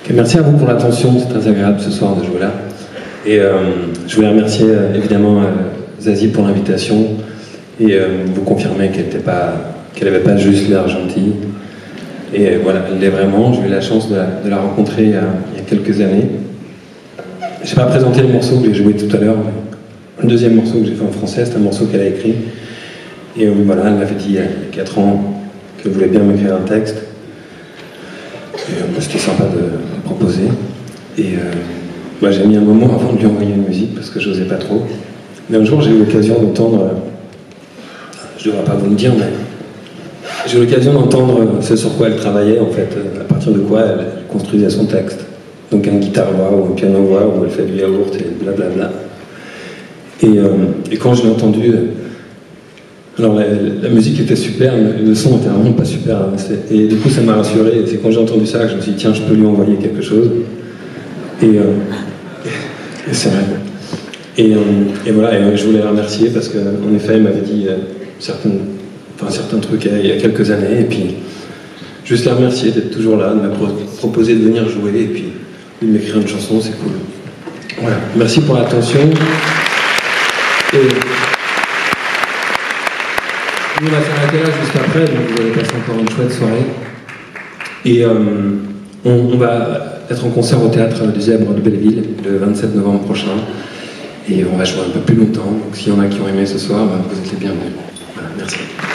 Et merci à vous pour l'attention, c'est très agréable ce soir de jouer là. Et je voulais remercier évidemment Zazie pour l'invitation et vous confirmer qu'elle n'avait pas juste l'air gentille. Et voilà, elle l'est vraiment. J'ai eu la chance de la rencontrer il y a quelques années. Je n'ai pas présenté le morceau que j'ai joué tout à l'heure. Le deuxième morceau que j'ai fait en français, c'est un morceau qu'elle a écrit. Et voilà, elle m'avait dit il y a 4 ans qu'elle voulait bien m'écrire un texte. C'était sympa de proposer. Et j'ai mis un moment avant de lui envoyer une musique parce que je n'osais pas trop. Mais un jour, j'ai eu l'occasion d'entendre, je ne devrais pas vous le dire, mais j'ai eu l'occasion d'entendre ce sur quoi elle travaillait, en fait, à partir de quoi elle construisait son texte. Donc un guitare-voix ou un piano-voix où elle fait du yaourt et blablabla. Et quand je l'ai entendu, alors la musique était super, mais le son était vraiment pas super. Et du coup, ça m'a rassuré. Et c'est quand j'ai entendu ça que je me suis dit, tiens, je peux lui envoyer quelque chose. Et c'est vrai. Et voilà, et je voulais la remercier parce qu'en effet, elle m'avait dit certains trucs il y a quelques années. Et puis, juste la remercier d'être toujours là, de m'avoir proposé de venir jouer et puis de m'écrire une chanson, c'est cool. Voilà, merci pour l'attention. Et on va s'arrêter là juste après, donc vous allez passer encore une chouette soirée. Et on va être en concert au Théâtre du Zèbre de Belleville le 27 novembre prochain. Et on va jouer un peu plus longtemps, donc s'il y en a qui ont aimé ce soir, vous êtes les bienvenus. Voilà, merci.